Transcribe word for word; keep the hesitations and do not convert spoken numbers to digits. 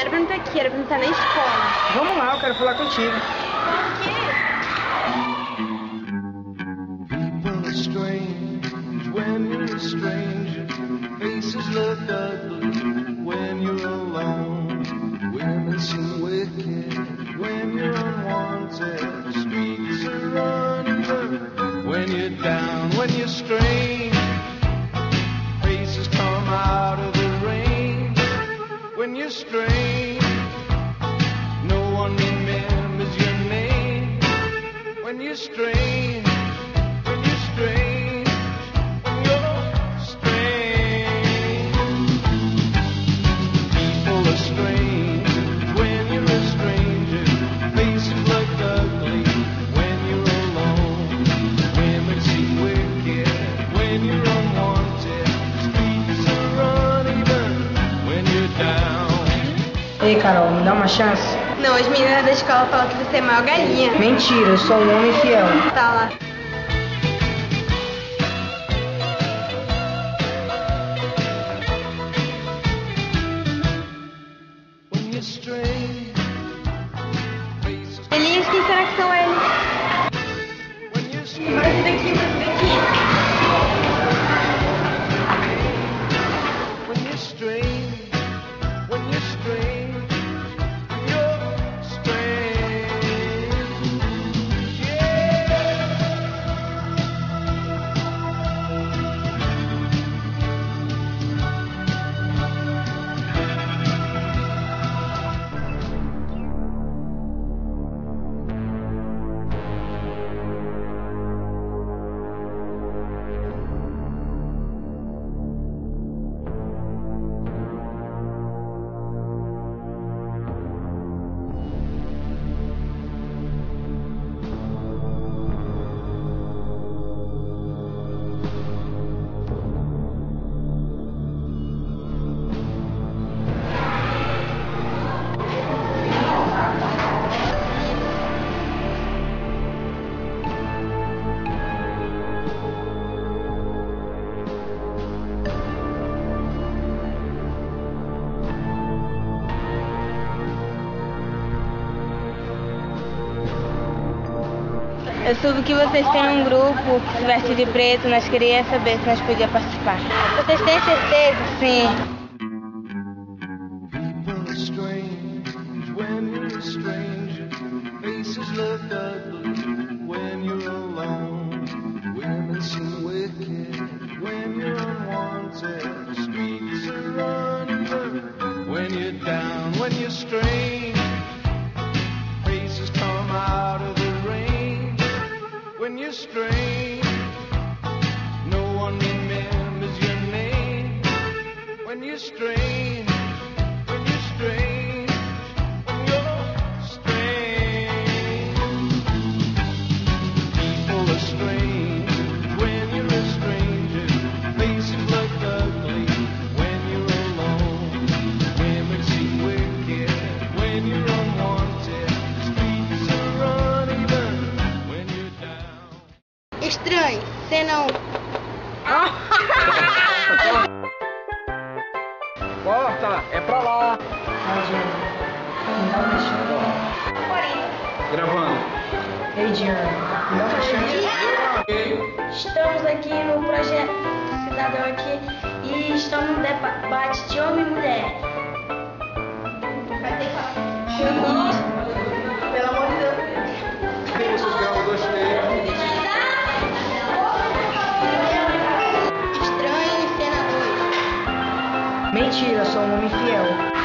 era pra não estar aqui, era pra não estar na escola. Vamos lá, eu quero falar contigo. Por quê? People are strange when you're a stranger. Faces look ugly when you're alone. Women seem wicked when you're unwanted. Streets are uneven when you're down, when you're strange. Faces come out of the rain when you're strange. No one remembers your name when you're strange. When you're strange, when you're strange. People are strange when you're a stranger. Faces look ugly when you're alone. Women seem wicked when you're unwanted. Streets are uneven when you're down. Ei, Carol, me dá uma chance? Não, as meninas da escola falam que você é maior galinha. Mentira, eu sou um homem fiel. Tá lá. When you're strange. Faces Elias, quem será que são eles? when you're strange. Bora vir daqui, bora vir daqui. When you're strange, when you're strange, you're strange. Yeah. Eu soube que vocês têm um grupo que se veste de preto, nós queríamos saber se nós podíamos participar. Vocês têm certeza? Sim. People are strange when you're a stranger. Faces look ugly when you're alone. Women seem wicked when you're unwanted. Streets are uneven when you're down, when you're strange. Faces come out of the rain when you're strange. No one remembers your name when you're strange. When you're strange, when you're strange. People are strange when you're a stranger. Faces look ugly when you're alone. Women seem wicked when you're unwanted. Streets are uneven when you're down. Estranho, cena um. Corta, é pra lá. Me dá uma chance. Gravando. Ei, Diana, me dá uma chance. Estamos aqui no projeto Cidadão aqui e estamos no debate de homem e mulher. Vai ter que falar. Pelo amor de Deus. Vocês ganham dois tempos. Estranho, cena dois. Mentira, eu sou um homem fiel.